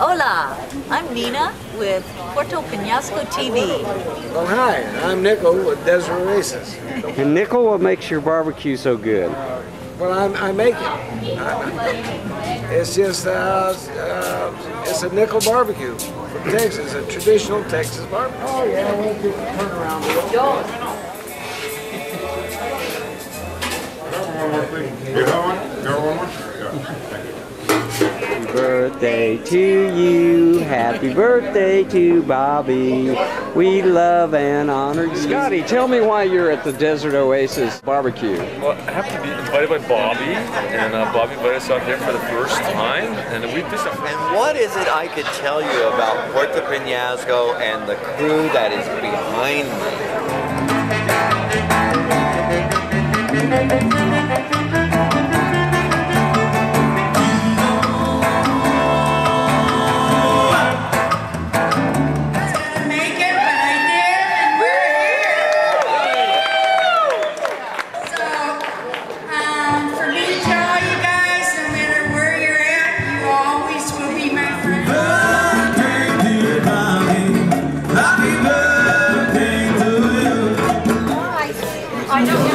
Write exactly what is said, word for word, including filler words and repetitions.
Hola, I'm Nina with Puerto Penasco T V. Well, hi, I'm Nicoll with Desert Oasis. And Nicoll, what makes your barbecue so good? Well, I'm, I make it. I, it's just, uh, uh, it's a Nicoll barbecue from Texas, a traditional Texas barbecue. Oh yeah, we'll do a turn around. You got one? You got one more? Happy birthday to you, happy birthday to Bobby. We love and honor you. Scotty, tell me why you're at the Desert Oasis barbecue. Well, I have to be invited by Bobby, and uh, Bobby invited us out here for the first time, and we did some. And what is it I could tell you about Puerto Penasco and the crew that is behind me? I know.